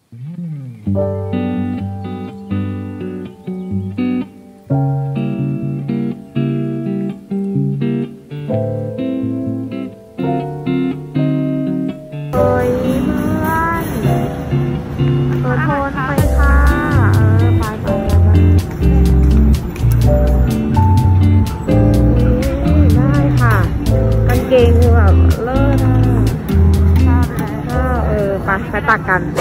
ไปตักกัน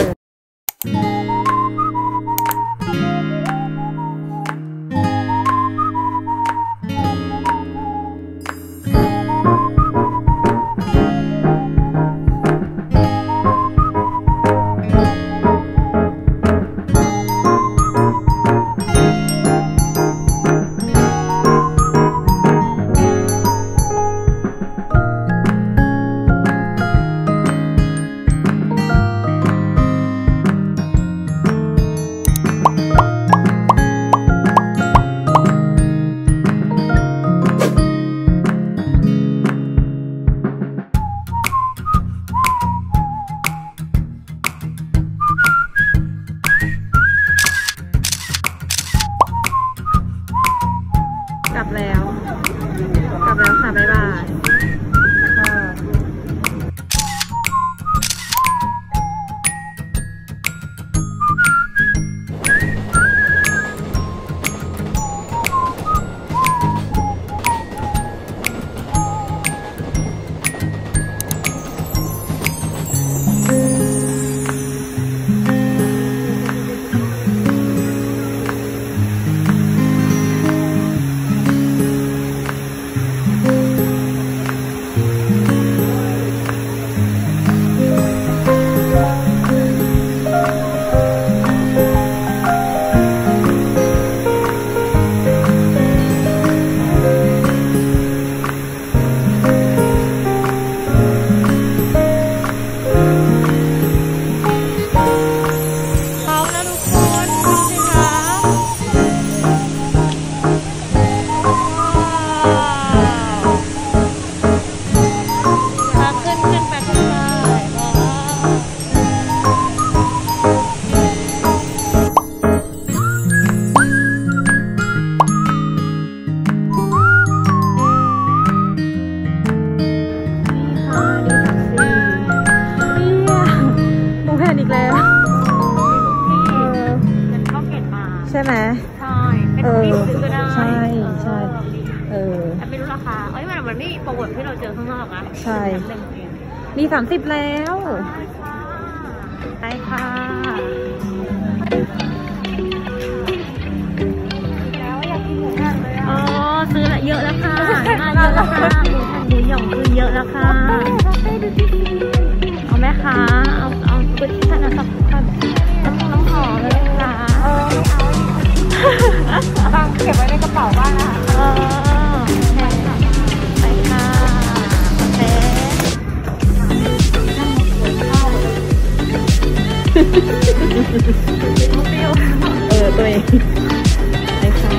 กลับแล้วค่ะบ๊ายบายใช่ไหมใช่เป็นที่ซื้อก็ได้ใช่ไม่รู้ราคามันไม่โปรโมทที่เราเจอข้างนอกนะใช่มี30แล้วไปค่ะแล้วอยากกินหมูแผ่นเลยอ๋อซื้อละเยอะแล้วค่ะมาเยอะแล้วค่ะหมูหย่องคือเยอะแล้วค่ะเอาแม่ค้าเอาไปที่ธนาคารน้องหอมเลยค่ะบางเก็บไว้ในกระเป๋าบ้างนะไปค่ะโอเคตัวเองไปค่ะ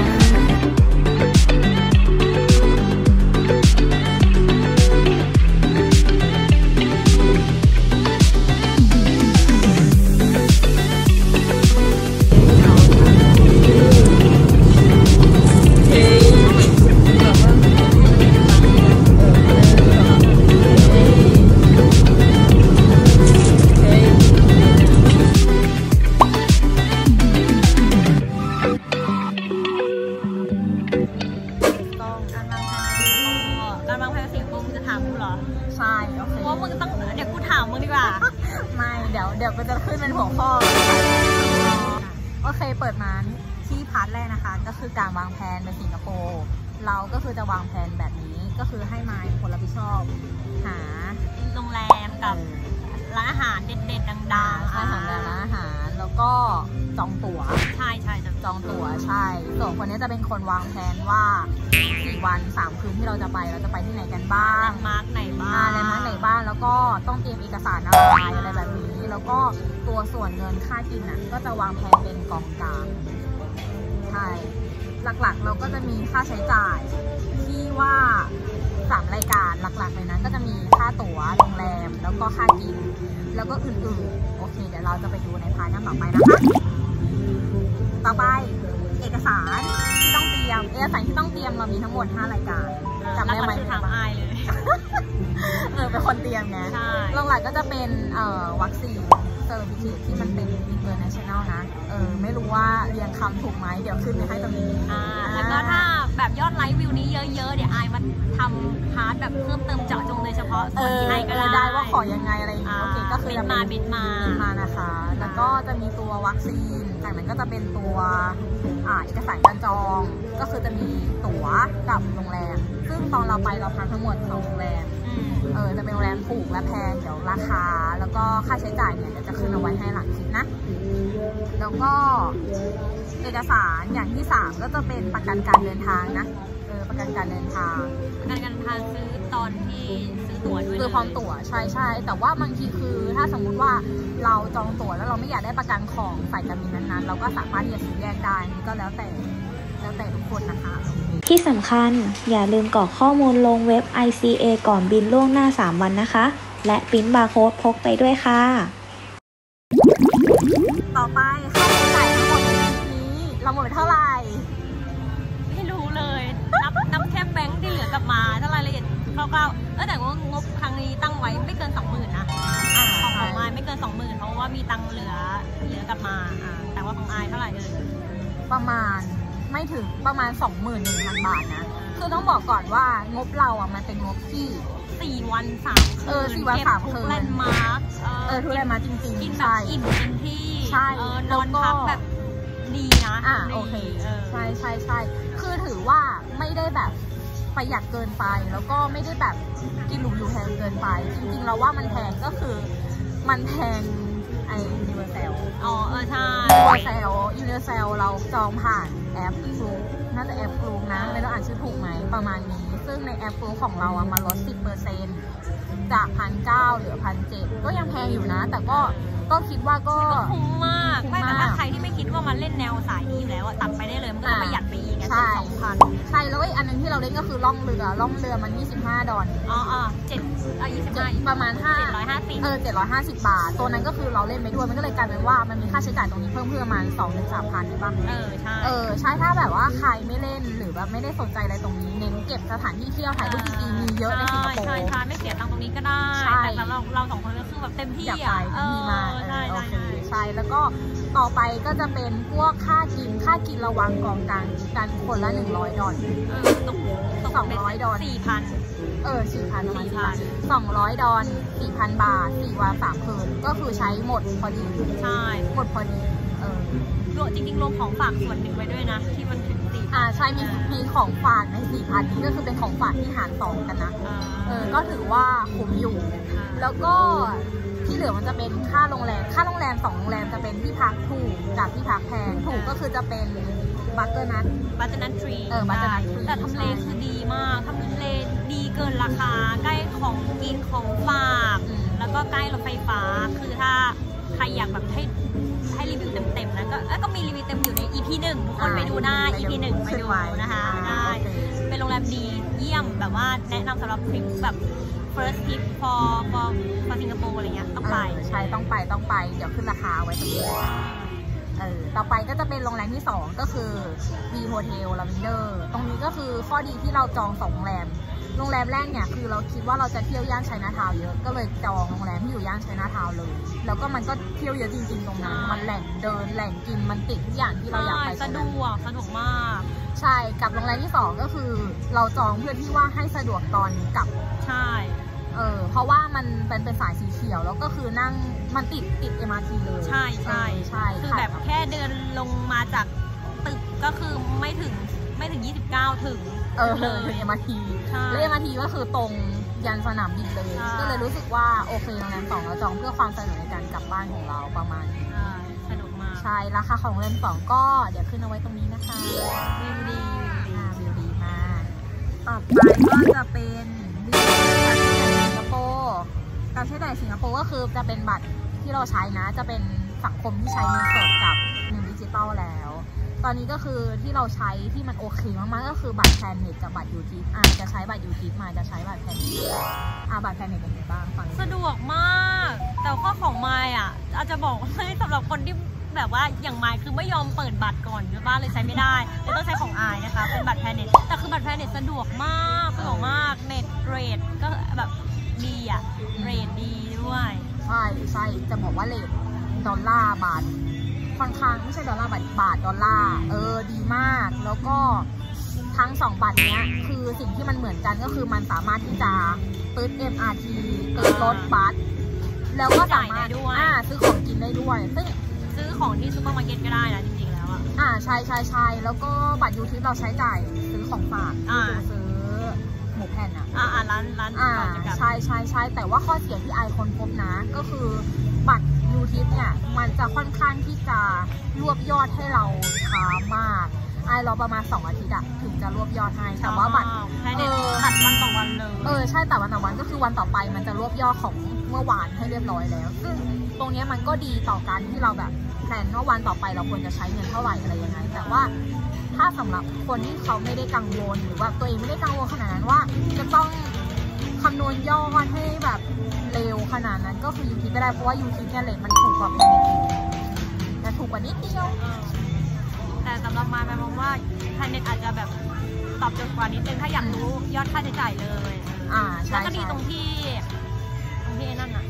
ใช่โอเคว่ามึงต้องเดี๋ยวกูถามมึงดีกว่าไม่เดี๋ยวมันจะขึ้นเป็นหัวข้อโอเคเปิดมาที่พาร์ทแรกนะคะก็คือการวางแผนในสิงคโปร์เราก็คือจะวางแผนแบบนี้ก็คือให้มายคนรับผิดชอบหาโรงแรมกับร้านอาหารเด็ดๆดังๆร้านอาหารแล้วก็จองตั๋วใช่จองตั๋วใช่ส่วนคนนี้จะเป็นคนวางแผนว่า4 วัน 3 คืนที่เราจะไปที่ไหนกันบ้างมาร์กไหนบ้างแล้วก็ต้องเตรียมเอกสารอะไรแบบนี้แล้วก็ตัวส่วนเงินค่ากินอ่ะก็จะวางแผนเป็นกองกลางใช่หลักๆเราก็จะมีค่าใช้จ่ายที่ว่า3 รายการหลักๆเลยนั้นก็จะมีค่าตั๋วโรงแรมแล้วก็ค่ากินแล้วก็อื่นๆโอเคเดี๋ยวเราจะไปดูในพาร์ทกันต่อไปนะคะต่อไปเอกสารที่ต้องเตรียมเรามีทั้งหมด5รายการจำได้ไหมถามอายเลยเป็นคนเตรียมไงหลักๆก็จะเป็นวัคซีนเซอร์ติฟิเคทที่มันเป็น international นะไม่รู้ว่าเรียงคำถูกไหมเดี๋ยวขึ้นไปให้ตรงนี้แล้วก็ถ้าแบบยอดไลค์วิวนี้เยอะๆเดี๋ยวอายมาทำพาร์ทแบบเพิ่มเติมเจาะจงโดยเฉพาะส่วนที่ให้ก็ได้ว่าขอยังไงอะไรอย่างเงี้ยโอเคก็คือบินมานะคะแล้วก็จะมีตัววัคซีนจากนั้นก็จะเป็นตัวเอกสารการจองก็คือจะมีตั๋วกับโรงแรมซึ่งตอนเราไปเราพักทั้งหมด2โรงแรมจะเป็นโรงแรมถูกและแพงเดี๋ยวราคาแล้วก็ค่าใช้จ่ายเนี่ยเดี๋ยวจะขึ้นเอาไว้ให้หลังคลิปนะแล้วก็เอกสารอย่างที่3ก็จะเป็นประกันการเดินทางนะประกันการเดินทางซื้อตอนที่ซื้อตั๋วด้วยคือพร้อมตั๋วใช่แต่ว่าบางทีคือถ้าสมมุติว่าเราจองตั๋วแล้วเราไม่อยากได้ประกันของสายการบินนั้นๆเราก็สามารถที่จะซื้อแยกได้นี่ก็แล้วแต่ทุกคนนะคะที่สำคัญอย่าลืมกรอกข้อมูลลงเว็บ ICA ก่อนบินล่วงหน้า3 วันนะคะและปริ้นบาร์โค้ดพกไปด้วยค่ะต่อไปค่าใช้จ่ายทั้งหมดในนี้เราหมดไปเท่าไหร่ไม่รู้เลยนับแค่แบงค์ที่เหลือกลับมาถ้ารายละเอียดคร่าวๆแต่ว่างบครั้งนี้ตั้งไว้ไม่เกิน 20,000 นะของอายไม่เกิน 20,000เพราะว่ามีตังค์เหลือกลับมาแต่ว่าของอายเท่าไหร่ประมาณไม่ถึงประมาณ 21,000 บาทนะคือต้องบอกก่อนว่างบเรามันเป็นงบที่ 4 วัน 3 คืน 4 วัน 3 คืนแลนด์มาร์คทุกแลนด์มาร์คจริงๆกินแบบอิ่มเต็มที่ใช่นอนพักแบบดีนะโอเคใช่คือถือว่าไม่ได้แบบประหยัดเกินไปแล้วก็ไม่ได้แบบกินหรูอยู่แพงเกินไปจริงๆเราว่ามันแพงก็คือมันแพงUniversal ใช่ Universal เราจองผ่านแอปฟลูน่าจะแอปฟลูนะไม่ต้องอ่านชื่อถูกไหมประมาณนี้ซึ่งในแอปฟลูของเรามาลด 10% จาก 1,900 เหลือ 1,700 ก็ยังแพงอยู่นะแต่ก็คิดว่าก็คุ้มมากแต่ถ้าใครที่ไม่คิดว่ามันเล่นแนวสายนี้อยู่แล้วตัดไปได้เลยมันก็ประหยัดไปอีกใช่ 2,000 ใช่แล้วอีกอันนึงที่เราเล่นก็คือล่องเรือมัน25 ประมาณ 750 บาทตัวนั้นก็คือเราเล่นไปด้วยมันก็เลยกลายเป็นว่ามันมีค่าใช้จ่ายตรงนี้เพิ่มประมาณ 2-3,000 ใช่ปะใช่ถ้าแบบว่าใครไม่เล่นหรือแบบไม่ได้สนใจอะไรตรงนี้เน้นเก็บสถานที่เที่ยวถ่ายรูปจริงๆมีเยอะในสิงคโปร์ใช่ไม่เสียตังค์ตรงนี้ก็ได้แต่เรา2 คนก็คือแบบเต็มที่ดีมากใช่แล้วก็ต่อไปก็จะเป็นพวกค่ากินระวังกองกลางกันคนละ$100$200 4,000 4,000 $200 4,000 บาท4 วัน 3 คืนก็คือใช้หมดพอดีใช่หมดพอดีจริงๆรวมของฝากส่วนหนึ่งไปด้วยนะที่มันถึง4,000 ใช่มีของฝากใน 4,000 นี่ก็คือเป็นของฝากที่หาร2กันนะก็ถือว่าคุ้มอยู่แล้วก็ที่เหลือมันจะเป็นค่าโรงแรม2 โรงแรมจะเป็นที่พักถูกกับที่พักแพงถูกก็คือจะเป็นบัตเตอร์นัททรีแต่ทำเลคือดีมากทำเลดีเกินราคาใกล้ของกินของฝากแล้วก็ใกล้รถไฟฟ้าคือถ้าใครอยากแบบให้รีวิวเต็มๆนะก็มีรีวิวเต็มอยู่ใน EP 1ทุกคนไปดูได้ EP 1ไปดูนะคะได้เป็นโรงแรมดีเยี่ยมแบบว่าแนะนำสำหรับทริปแบบ first trip for สิงคโปร์อะไรเงี้ยต้องไปใช่ต้องไปเดี๋ยวขึ้นราคาไว้ตรงนี้ต่อไปก็จะเป็นโรงแรมที่2ก็คือ V Hotel Lavender ตรงนี้ก็คือข้อดีที่เราจอง2 โรงแรมแรกเนี่ยคือเราคิดว่าเราจะเที่ยวย่านไชน่าทาวน์เยอะก็เลยจองโรงแรมที่อยู่ย่านไชน่าทาวน์เลยแล้วก็มันก็เที่ยวเยอะจริงๆตรงนั้นมันแหล่งเดินแหล่งกินมันติดทุกอย่างที่เราอยากไปสะดวกมากใช่กับโรงแรมที่2ก็คือเราจองเพื่อที่ว่าให้สะดวกตอนกลับใช่เพราะว่ามันเป็นสายสีเขียวแล้วก็คือนั่งมันติด MRT เลยใช่คือแบบแค่เดินลงมาจากตึกก็คือไม่ถึง29ถึงเลย MRT แล้ว MRT ก็คือตรงยันสนามบินเลยก็เลยรู้สึกว่าโอเคโรงแรม2เราจองเพื่อความสะดวกในการกลับบ้านของเราประมาณนี้สนุกมากใช่ราคาของโรงแรม2ก็เดี๋ยวขึ้นเอาไว้ตรงนี้นะคะวิวดีมากต่อไปก็จะเป็นการใช้จ่ายสิงคโปร์ก็คือจะเป็นบัตรที่เราใช้นะจะเป็นสังคมที่ใช้เงินสดกับเงินดิจิตอลแล้วตอนนี้ก็คือที่เราใช้ที่มันโอเคมากๆก็คือบัตรแพนเน็ตกับบัตรยูทิปจะใช้บัตรยูทิปมาจะใช้บัตรแพนเน็ตบัตรแพนเน็ตเป็นไงบ้างฟังสะดวกมากแต่ข้อของไมค์อาจจะบอกว่าสำหรับคนที่แบบว่าอย่างไมค์คือไม่ยอมเปิดบัตรก่อนหรือว่าเลยใช้ไม่ได้เลยต้องใช้ของอายนะคะเป็นบัตรแพนเน็ตแต่คือบัตรแพนเน็ตสะดวกมากเน็ตเรทก็แบบดีเรทดีด้วยใช่จะบอกว่าเรทดอลลาร์บาทค่อนข้างไม่ใช่ดอลลาร์บาทดอลลาร์ดีมากแล้วก็ทั้ง2บัตรเนี้ยคือสิ่งที่มันเหมือนกันก็คือมันสามารถที่จะตืด MRT ตืดรถบัสแล้วก็สามารถซื้อของกินได้ด้วยซึ่งซื้อของที่ซูเปอร์มาร์เก็ตก็ได้นะจริงๆแล้วใช่แล้วก็บัตรยูทิปเราใช้จ่ายซื้อของฝากซื้อหมูแผ่นร้านใช่แต่ว่าข้อเสียที่ไอคนพบนะก็คือบัตรยูทิปเนี่ยมันจะค่อนข้างที่จะรวบยอดให้เราช้ามากไอรอประมาณ2 อาทิตย์ถึงจะรวบยอดให้แต่ว่าบัตรตัดวันต่อวันเลยใช่แต่วันต่อวันก็คือวันต่อไปมันจะรวบยอดของเมื่อวานให้เรียบร้อยแล้วซึ่งตรงนี้มันก็ดีต่อการที่เราแบบแพลนว่าวันต่อไปเราควรจะใช้เงินเท่าไหร่อะไรยังไงแต่ว่าถ้าสำหรับคนที่เขาไม่ได้กังวลหรือว่าตัวเองไม่ได้กังวลขนาดนั้นว่าจะต้องคำนวณยอดให้แบบเร็วขนาดนั้นก็คือยูทิปก็ได้เพราะว่ายูทิปเนี่ยเลทมันถูกกว่าแพนเน็ตแต่ถูกกว่านิดเดียวแต่สำหรับมาแปลว่าแพนเน็ตอาจจะแบบตอบโจทย์กว่านิดนึงถ้าอยากรู้ยอดค่าใช้จ่ายเลยแล้วก็ดีตรงที่นั่น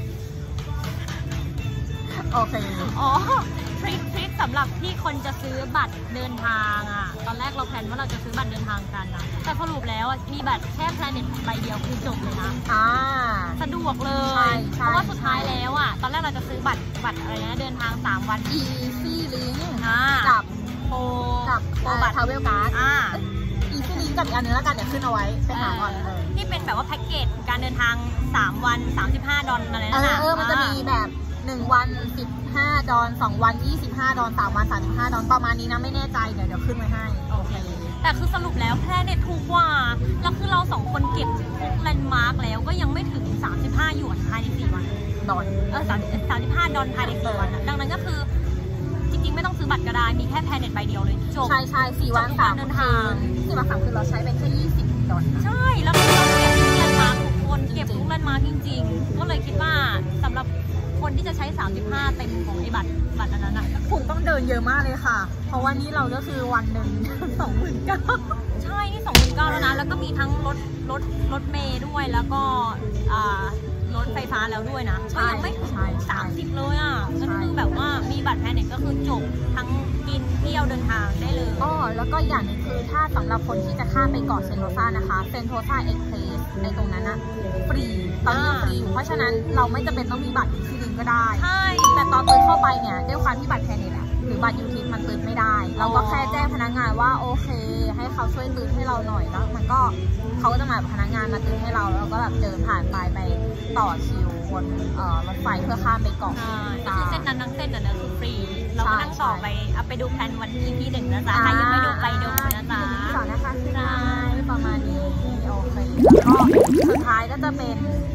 โอเคทริคสำหรับที่คนจะซื้อบัตรเดินทางตอนแรกเราแพลนว่าเราจะซื้อบัตรเดินทางกันแต่สรุปแล้วมีบัตรแค่แพลนเน็ตใบเดียวคือจบเลยนะสะดวกเลยเพราะว่าสุดท้ายแล้วตอนแรกเราจะซื้อบัตรอะไรนะเดินทาง3 วัน Easy Link กับโปรบัตร Travel Card Easy Link กับอีกอันนึงแล้วกันเดี๋ยวขึ้นเอาไว้ไปหาก่อนที่เป็นแบบว่าแพ็กเกจการเดินทาง3 วัน$35อะไรนั่นมันจะมีแบบ1 วัน$15 2 วัน$25 3 วัน$35ประมาณนี้นะไม่แน่ใจเดี๋ยวขึ้นไว้ให้โอเคแต่คือสรุปแล้วแพลนเน็ตถูกกว่าแล้วคือเรา2 คนเก็บแลนด์มาร์กแล้วก็ยังไม่ถึง35หยวนภายใน4 วัน$35ภายใน4 วันดังนั้นก็คือจริงๆไม่ต้องซื้อบัตรก็ได้มีแค่แพลนเน็ตใบเดียวเลยจบใช่4 วัน3 คืน4 วัน3 คืนเราใช้เป็นแค่$20 ใช่แล้วเราเก็บทุกแลนด์มาร์กทุกคนเก็บทุกแลนด์มาร์กจริงๆก็เลยคิดว่าสำหรับคนที่จะใช้35เต็มของไอ้บัตรอันนั้นคงต้องเดินเยอะมากเลยค่ะเพราะว่านี่เราก็คือวันหนึ่ง29,000 ใช่นี่29,000แล้วนะแล้วก็มีทั้งรถเมย์ด้วยแล้วก็รถไฟฟ้าแล้วด้วยนะก็ยังไม่ถึง30เลยก็คือแบบว่ามีบัตรแพนเน็ตก็คือจบทั้งกินเที่ยวเดินทางได้เลยแล้วก็อย่างนึงคือถ้าสำหรับคนที่จะข้ามไปเกาะเซนโตซานะคะเซนโตซาเอ็กเพรสในตรงนั้นฟรีตอนนี้ฟรีอยู่เพราะฉะนั้นเราไม่จำเป็นต้องมีบัตรที่ลิงก็ได้แต่ตอนเติมเข้าไปเนี่ยด้วยความที่บัตรแพนเน็ตหรือบัตรยูทิปมันตืดไม่ได้เราก็แค่แจ้งพนักงานว่าโอเคให้เขาช่วยตืดให้เราหน่อยแล้วมันก็เขาก็จะมาพนักงานมาตืดให้เราแล้วก็แบบเดินผ่านไปต่อคิวบนรถไฟเพื่อข้ามไปเกาะก็คือเส้นนั้นทั้งเส้นนั่นคือฟรีเราก็นั่งต่อไปดูแพลนวันที่1นะจ๊ะใครยังไม่ดูไปดูนะจ๊ะต่อนะคะประมาณนี้โอเคแล้วก็สุดท้ายก็จะเป็น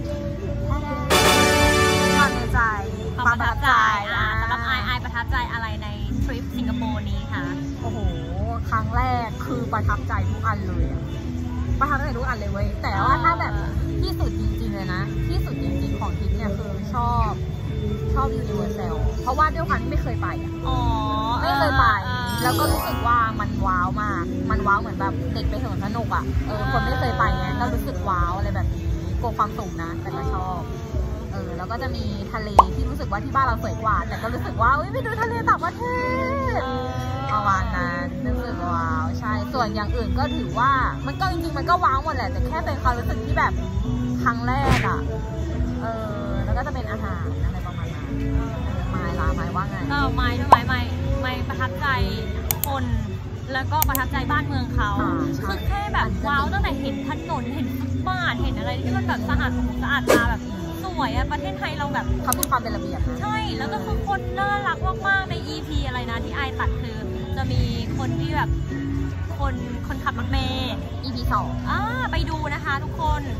ความในใจประทับใจสำหรับไอประทับใจอะไรในทริปสิงคโปร์นี้คะโอ้โหครั้งแรกคือประทับใจทุกอันเลยประทับใจทุกอันเลยเว้ยแต่ว่าถ้าแบบที่สุดจริงๆเลยนะที่สุดจริงๆของทริปเนี่ยคือชอบยูนิเวอร์แซลเพราะว่าด้วยความที่ไม่เคยไปไม่เคยไปแล้วก็รู้สึกว่ามันว้าวมากมันว้าวเหมือนแบบเด็กไปสวนสนุกคนไม่เคยไปเนี่ยก็รู้สึกว้าวอะไรแบบนี้กลัวความสูงนะแต่ก็ชอบแล้วก็จะมีทะเลที่รู้สึกว่าที่บ้านเราสวยกว่าแต่ก็รู้สึกว่าไปดูทะเลต่างประเทศประมาณนั้นรู้สึกว้าวใช่ส่วนอย่างอื่นก็ถือว่ามันก็จริงๆมันก็ว้าวหมดแหละแต่แค่เป็นความรู้สึกที่แบบครั้งแรกแล้วก็จะเป็นอาหารอะไรประมาณนั้นไม้ว่าไงไม้ประทับใจคนแล้วก็ประทับใจบ้านเมืองเขาคือแค่แบบว้าวตั้งแต่เห็นถนนเห็นฟุตบาทเห็นอะไรที่มันแบบสะอาดตาแบบสวยประเทศไทยเราแบบเขามีความเป็นระเบียบนะใช่แล้วก็คือคนน่ารักมากๆใน EP อะไรนะที่ไอตัดคือจะมีคนที่แบบคนขับรถเมล์ EP 2 ไปดูนะคะทุกคนค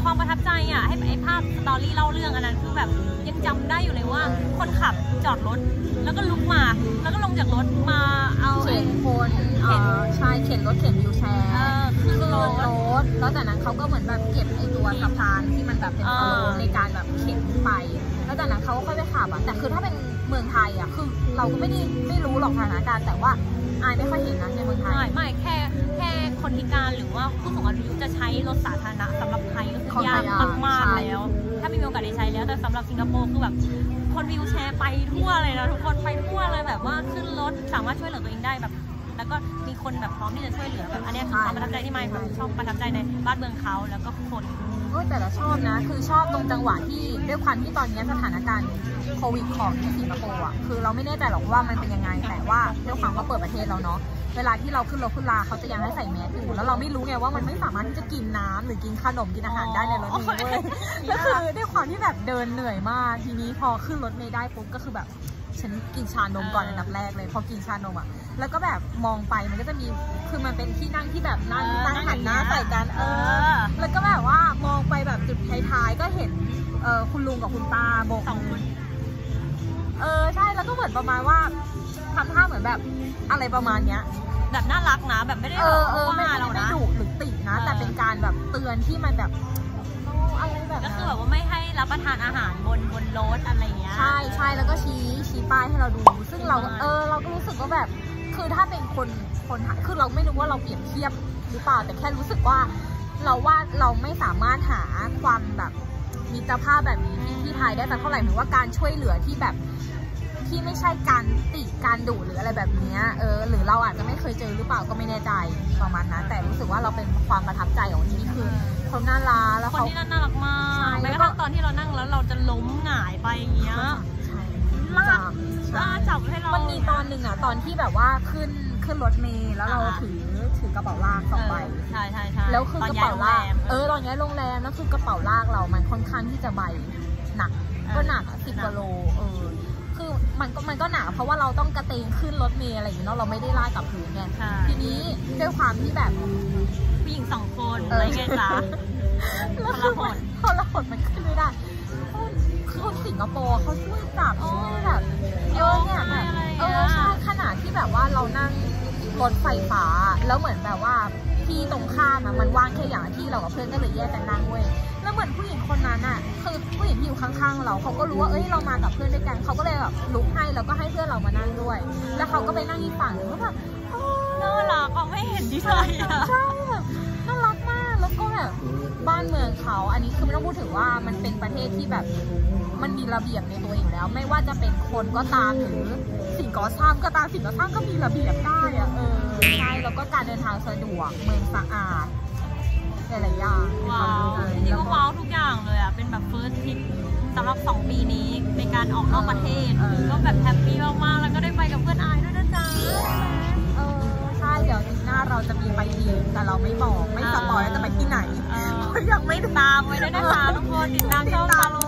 ความประทับใจอ่ะให้ไอ้ภาพสตอรี่เล่าเรื่องอันนั้นคือแบบยังจำได้อยู่เลยว่าคนขับจอดรถแล้วก็ลุกมาแล้วก็ลงจากรถมาเอาเข็นคนใช่เข็นรถเข็นวิวแชร์ขึ้นรถแล้วจากนั้นเขาก็เหมือนแบบเก็บไอตัวสะพานที่มันแบบเป็นโค้งในการแบบเข็นไปแล้วจากนั้นเขาก็ค่อยไปขับอ่ะแต่คือถ้าเป็นเมืองไทยอ่ะคือเราก็ไม่รู้หรอกสถานการณ์แต่ว่าอายไม่ค่อยเห็นนะในเมืองไทยไม่แค่คนพิการหรือว่าผู้สูงอายุจะใช้รถสาธารณะสำหรับไทยก็คือยากมากๆแล้วถ้ามีโอกาสได้ใช้แล้วแต่สำหรับสิงคโปร์คือแบบคนวิวแชร์ไปทั่วเลยนะทุกคนไปทั่วเลยแบบว่าขึ้นรถสามารถช่วยเหลือตัวเองได้แบบแล้วก็มีคนแบบพร้อมที่จะช่วยเหลือแบบอันนี้คือความประทับใจที่ไม่แบบชอบประทับใจในบ้านเมืองเขาแล้วก็คนแต่ละชอบนะคือชอบตรงจังหวะที่ด้วยความที่ตอนนี้สถานการณ์โควิดของที่สิงคโปร์อ่ะคือเราไม่แน่ใจหรอกว่ามันเป็นยังไงแต่ว่าด้วยความเขาเปิดประเทศเราเนาะเวลาที่เราขึ้นรถขึ้นลาเขาจะยังให้ใส่แมสอยู่แล้วเราไม่รู้ไงว่ามันไม่สามารถที่จะกินน้ำหรือกินขนมกินอาหารได้ในรถเมล์เลยก็คือด้วยความที่แบบเดินเหนื่อยมากทีนี้พอขึ้นรถเมล์ได้ปุ๊บก็คือแบบฉันกินชานมก่อนอันดับแรกเลยพอกินชานมอ่ะแล้วก็แบบมองไปมันก็จะมีคือมันเป็นที่นั่งที่แบบนั่งหันหน้าใส่กันแล้วก็แบบว่ามองไปแบบจุดท้ายๆก็เห็นคุณลุงกับคุณป้าโบกมือใช่แล้วก็เหมือนประมาณว่าทำท่าเหมือนแบบอะไรประมาณเนี้ยแบบน่ารักนะแบบไม่ได้ไม่ดุหรือตินะแต่เป็นการแบบเตือนที่มันแบบอะไรแบบก็คือแบบว่าไม่ให้รับประทานอาหารบนรถอะไรเงี้ยใช่แล้วก็ชี้ป้ายให้เราดูซึ่งเราเราก็รู้สึกว่าแบบคือถ้าเป็นคนคือเราไม่รู้ว่าเราเปรียบเทียบหรือเปล่าแต่แค่รู้สึกว่าเราไม่สามารถหาความแบบมิตรภาพแบบนี้ที่ไทยได้แต่เท่าไหร่เหมือนว่าการช่วยเหลือที่แบบที่ไม่ใช่การติการดุหรืออะไรแบบนี้หรือเราอาจจะไม่เคยเจอหรือเปล่าก็ไม่แน่ใจประมาณนั้นแต่รู้สึกว่าเราเป็นความประทับใจของที่นี่คือคนน่ารักแล้วคนที่น่ารักมากแม้กระทั่งตอนที่เรานั่งแล้วเราจะล้มหงายไปอย่างเงี้ยลากจับให้เรามันมีตอนหนึ่งอ่ะตอนที่แบบว่าขึ้นรถเมล์แล้วเราถือกระเป๋าลาก2 ใบใช่แล้วคือกระเป๋าลากตอนย้ายโรงแรมแล้วคือกระเป๋าลากเรามันค่อนข้างที่จะใบหนักก็หนัก10 กิโลคือมันก็หนักเพราะว่าเราต้องกระเตงขึ้นรถเมล์อะไรอย่างเงี้ยเราไม่ได้ลากกับพื้นไงทีนี้ด้วยความที่แบบผู้หญิง2 คนอะไรเงี้ยจ้ะพอละหดมันขึ้นไม่ได้คือคนสิงคโปร์เขาช่วยจับช่วยแบบเยอะเนี่ยแบบใช่ขนาดที่แบบว่าเรานั่งรถไฟฟ้าแล้วเหมือนแบบว่าที่ตรงข้ามมันว่างแค่อย่างที่เรากับเพื่อนก็เลยแยกกันนั่งเว้ยแล้วเหมือนผู้หญิงคนนั้นอ่ะคือผู้หญิงที่อยู่ข้างๆเราเขาก็รู้ว่าเรามากับเพื่อนด้วยกันเขาก็เลยแบบลุกให้แล้วก็ให้เพื่อนเรามานั่งด้วยแล้วเขาก็ไปนั่งอีกฝั่งแล้วแบบน่ารักเขาไม่เห็นดีใจอ่ะใช่แบบน่ารักมากแล้วก็แบบบ้านเมืองเขาอันนี้คือไม่ต้องพูดถึงว่ามันเป็นประเทศที่แบบมันมีระเบียบในตัวอยู่แล้วไม่ว่าจะเป็นคนก็ตามหรือสิ่งก่อสร้างก็ตามสิ่งก่อสร้างก็มีระเบียบได้อะใช่แล้วก็การเดินทางสะดวกเมืองสะอาดหลายอย่างว้าวจริงๆก็ว้าวทุกอย่างเลยอ่ะเป็นแบบเฟิร์สทริปสำหรับ2 ปีนี้ในการออกนอกประเทศก็แบบแฮปปี้มากๆแล้วก็ได้ไปกับเพื่อนอายด้วยนะจ๊ะใช่เดี๋ยวปีหน้าเราจะมีไปอีกแต่เราไม่บอกไม่สปอยจะไปที่ไหนยังไม่ตามไว้ด้วยนะคะทุกคนติดตามช่องตาม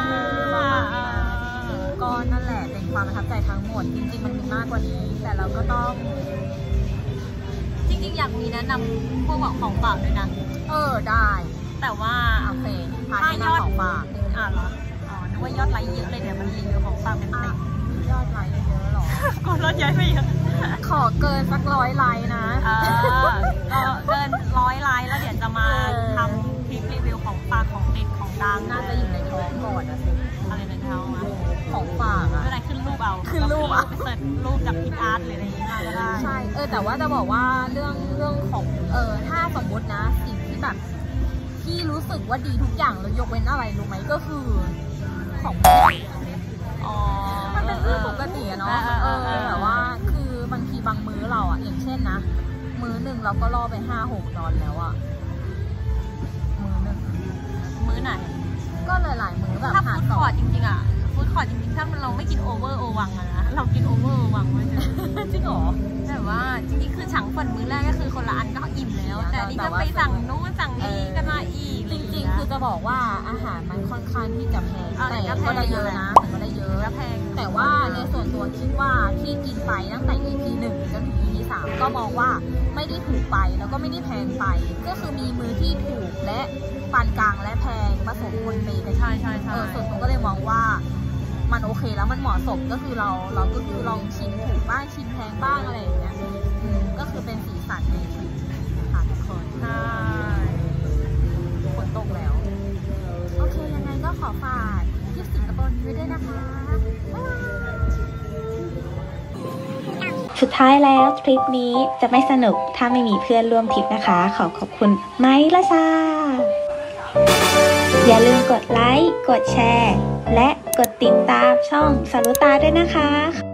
ก็นั่นแหละเป็นความประทับใจทั้งหมดจริงๆมันมีมากกว่านี้แต่เราก็ต้องจริงๆอยากมีแนะนำพวกของฝากด้วยนะได้แต่ว่าโอเคถ้ายอดของฝากเหรอนึกว่ายอดไลค์เยอะเลยเดี๋ยวมันรีวิวของฝากเต็มยอดไลค์เยอะหรอกดยอดย้ายไม่เยอะขอเกินสัก100 ไลค์นะเกิน100 ไลค์แล้วเดี๋ยวจะมาทำคลิปรีวิวของฝากของเด็ดของดังน่าจะอยู่ในท้องก่อนนะสิอะไรในท้องมาของฝากอะอะไรขึ้นรูปขึ้นรูปไปเสิร์ชรูปจากพิอาร์ตหรืออะไรอย่างเงี้ยได้ใช่แต่ว่าจะบอกว่าเรื่องของถ้าสมมตินะสิ่งที่แบบที่รู้สึกว่าดีทุกอย่างแล้วยกเว้นอะไรรู้ไหมก็คือของมันเป็นเรื่องปกติเนาะแต่ว่าคือบางทีบางมื้อเราอะอย่างเช่นนะมื้อหนึ่งเราก็ล่อไป5-6 ดอลแล้วอะมื้อไหนก็หลายมื้อแบบถ้าฟู้ดคอร์ทจริงๆอะฟู้ดคอร์ทจริงๆถ้าเราไม่กินโอเวอร์โอวังอะนะเรากินโอเวอร์โอวังไว้เลยจริงเหรอแต่ว่าจริงๆคือฉังฝนมื้อแรกก็คือคนละอันก็อิ่มแล้วแต่นี่ก็ไปสั่งนู้นสั่งนี้กันมาอีกจริงๆคือจะบอกว่าอาหารมันค่อนข้างที่จะแพงแต่ก็ได้เยอะนะแต่ก็ได้เยอะและแพงแต่ว่าในส่วนตัวคิดว่าที่กินไปตั้งแต่ EP 1 จนถึง EP 3 ก็มองว่าไม่ได้ถูกไปแล้วก็ไม่ได้แพงไปก็คือมีมื้อที่ถูกและปานกลางและแพงผสมปนเปกันใช่ส่วนตัวก็เลยมองว่ามันโอเคแล้วมันเหมาะสมก็คือเราก็คือลองชิมถูกบ้างชิมแพงบ้างอะไรอย่างเงี้ยก็คือเป็นสีสันในทริปค่ะทุกคนใช่ฝนตกแล้วโอเคยังไงก็ขอฝากทริปสิงคโปร์นี้ไว้ด้วยนะคะสุดท้ายแล้วทริปนี้จะไม่สนุกถ้าไม่มีเพื่อนร่วมทริปนะคะ ขอบคุณไม้ละซาอย่าลืมกดไลค์ กดแชร์ และกดติดตามช่องสรุตาด้วยนะคะ